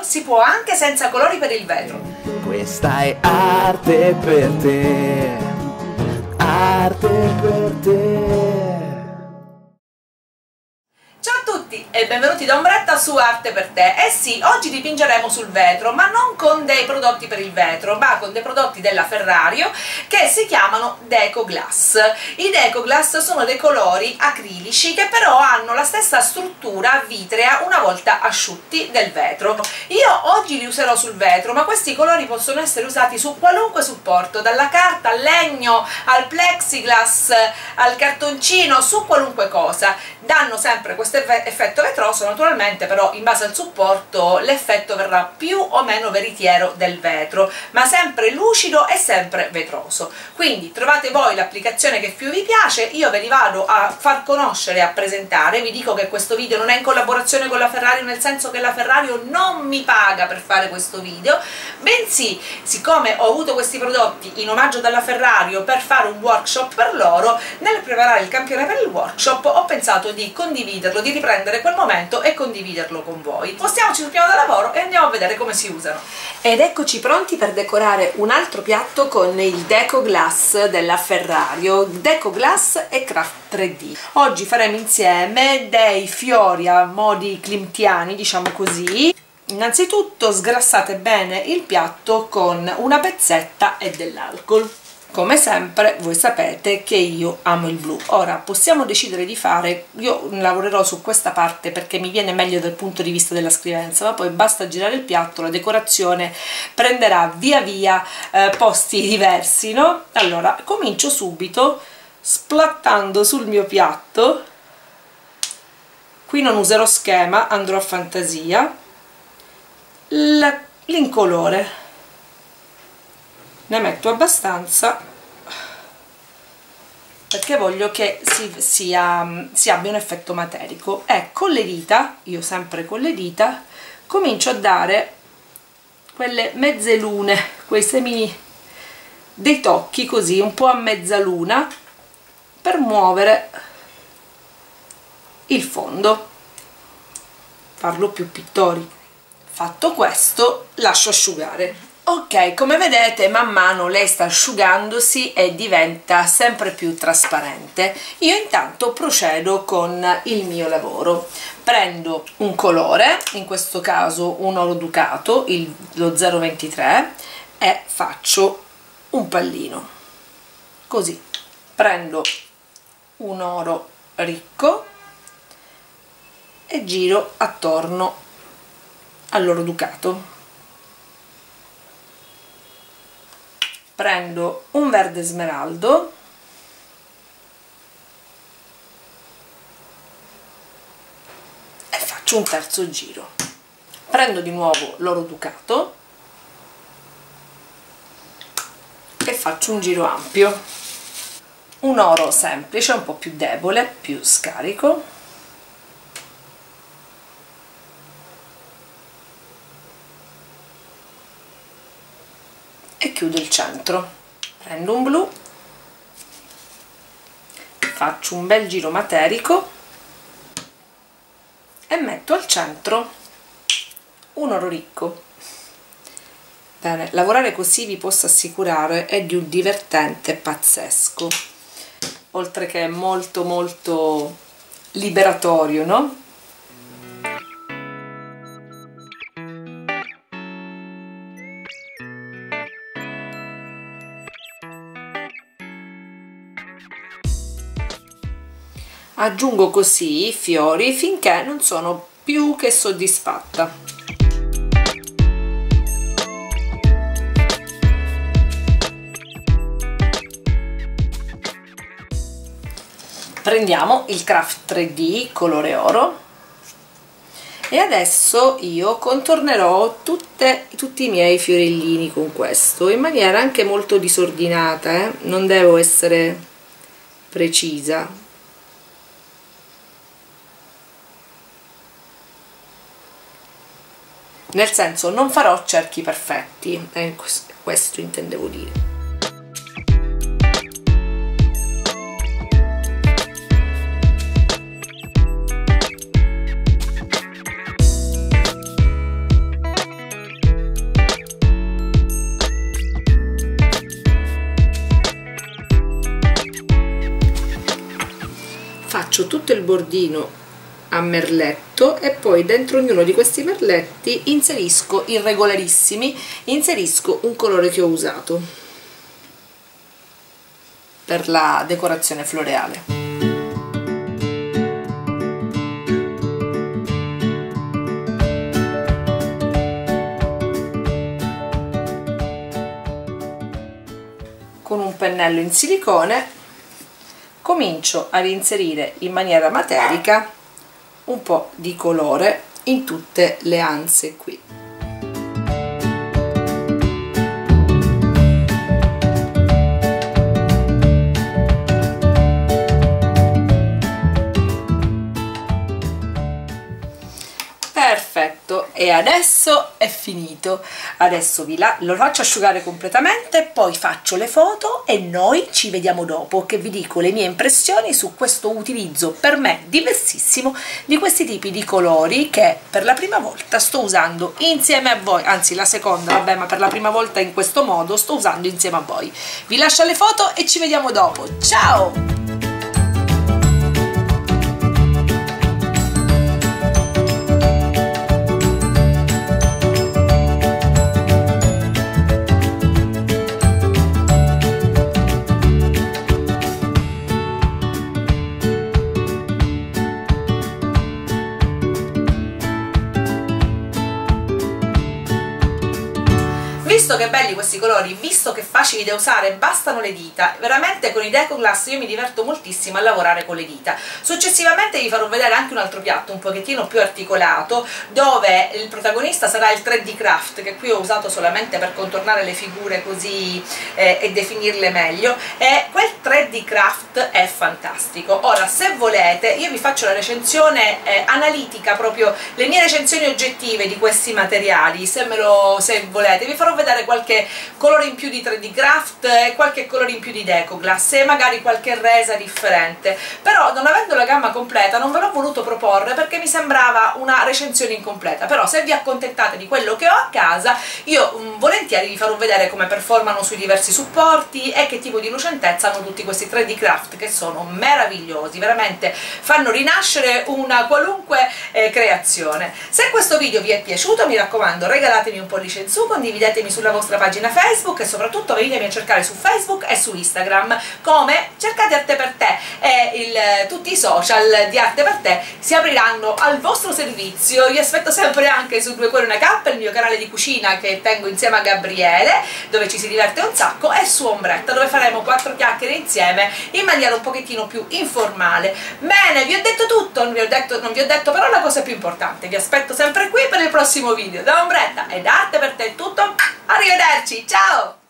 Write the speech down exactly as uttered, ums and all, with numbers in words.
vetro, si può anche senza colori per il vetro. Questa è arte per te, arte per te. Ciao a tutti e benvenuti da Ombretta su Arte per te. Eh sì, oggi dipingeremo sul vetro, ma non con dei prodotti per il vetro, ma con dei prodotti della Ferrario che si chiamano Deco Glass. I Deco Glass sono dei colori acrilici che però hanno la stessa struttura vitrea una volta asciutti del vetro. Io oggi li userò sul vetro, ma questi colori possono essere usati su qualunque supporto, dalla carta al legno, al plexiglass, al cartoncino, su qualunque cosa. Danno sempre questo effetto vetroso, naturalmente però in base al supporto l'effetto verrà più o meno veritiero del vetro, ma sempre lucido e sempre vetroso. Quindi trovate voi l'applicazione che più vi piace, io ve li vado a far conoscere e a presentare. Vi dico che questo video non è in collaborazione con la Ferrario, nel senso che la Ferrario non mi paga per fare questo video, bensì siccome ho avuto questi prodotti in omaggio dalla Ferrario per fare un workshop per loro, nel preparare il campione per il workshop ho pensato di condividerlo, di riprendere quel momento e condividerlo con voi. Spostiamoci sul piano da lavoro e andiamo a vedere come si usano. Ed eccoci pronti per decorare un altro piatto con il Deco Glass della Ferrario, Deco Glass e Craft tre D. Oggi faremo insieme dei fiori a modi klimtiani, diciamo così. Innanzitutto sgrassate bene il piatto con una pezzetta e dell'alcol. Come sempre voi sapete che io amo il blu. Ora possiamo decidere di fare, io lavorerò su questa parte perché mi viene meglio dal punto di vista della scrivenza, ma poi basta girare il piatto, la decorazione prenderà via via eh, posti diversi, no? Allora comincio subito splattando sul mio piatto. Qui non userò schema, andrò a fantasia. L'incolore ne metto abbastanza perché voglio che si, sia, si abbia un effetto materico, e con le dita, io sempre con le dita, comincio a dare quelle mezze lune, quei semini, dei tocchi così un po' a mezzaluna per muovere il fondo, farlo più pittorico. Fatto questo lascio asciugare. Ok, come vedete man mano lei sta asciugandosi e diventa sempre più trasparente. Io intanto procedo con il mio lavoro. Prendo un colore, in questo caso un oro ducato, il, lo zero ventitré, e faccio un pallino. Così. Prendo un oro ricco e giro attorno all'oro ducato. Prendo un verde smeraldo e faccio un terzo giro. Prendo di nuovo l'oro ducato e faccio un giro ampio. Un oro semplice, un po' più debole, più scarico. E chiudo il centro. Prendo un blu, faccio un bel giro materico e metto al centro un oro ricco. Bene, lavorare così vi posso assicurare è di un divertente pazzesco, oltre che molto molto liberatorio, no? Aggiungo così i fiori finché non sono più che soddisfatta. Prendiamo il Craft tre D colore oro e adesso io contornerò tutte, tutti i miei fiorellini con questo, in maniera anche molto disordinata, eh? Non devo essere precisa. Nel senso, non farò cerchi perfetti, eh, questo intendevo dire. faccio tutto il bordino a merletto e poi dentro ognuno di questi merletti inserisco irregolarissimi, inserisco un colore che ho usato per la decorazione floreale. Con un pennello in silicone comincio a reinserire in maniera materica un po' di colore in tutte le anse qui. Perfetto, e adesso è finito. Adesso vi la, lo faccio asciugare completamente, poi faccio le foto e noi ci vediamo dopo, che vi dico le mie impressioni su questo utilizzo per me diversissimo di questi tipi di colori che per la prima volta sto usando insieme a voi, anzi la seconda, vabbè, ma per la prima volta in questo modo sto usando insieme a voi. Vi lascio le foto e ci vediamo dopo. Ciao! Visto che belli questi colori, visto che facili da usare, bastano le dita, veramente con i Deco Glass io mi diverto moltissimo a lavorare con le dita. Successivamente vi farò vedere anche un altro piatto un pochettino più articolato, dove il protagonista sarà il tre D Craft, che qui ho usato solamente per contornare le figure così eh, e definirle meglio, e quel tre D Craft è fantastico. Ora, se volete, io vi faccio la recensione eh, analitica, proprio le mie recensioni oggettive di questi materiali, se, me lo, se volete, vi farò vedere qualche colore in più di tre D Craft e qualche colore in più di Deco Glass e magari qualche resa differente, però non avendo la gamma completa non ve l'ho voluto proporre perché mi sembrava una recensione incompleta. Però se vi accontentate di quello che ho a casa, io mh, volentieri vi farò vedere come performano sui diversi supporti e che tipo di lucentezza hanno tutti questi tre D Craft, che sono meravigliosi, veramente fanno rinascere una qualunque eh, creazione. Se questo video vi è piaciuto, mi raccomando, regalatemi un pollice in su, condividetemi sulla vostra pagina Facebook e soprattutto venitemi a cercare su Facebook e su Instagram, come cercate Arte per Te, e il, tutti i social di Arte per Te si apriranno al vostro servizio. Vi aspetto sempre anche su Due Cuori Una Cappa, il mio canale di cucina che tengo insieme a Gabriele, dove ci si diverte un sacco, e su Ombretta, dove faremo quattro chiacchiere insieme in maniera un pochettino più informale. Bene, vi ho detto tutto, non vi ho detto, non vi ho detto però la cosa più importante. Vi aspetto sempre qui per il prossimo video. Da Ombretta e da Arte per Te è tutto. Arrivederci, ciao!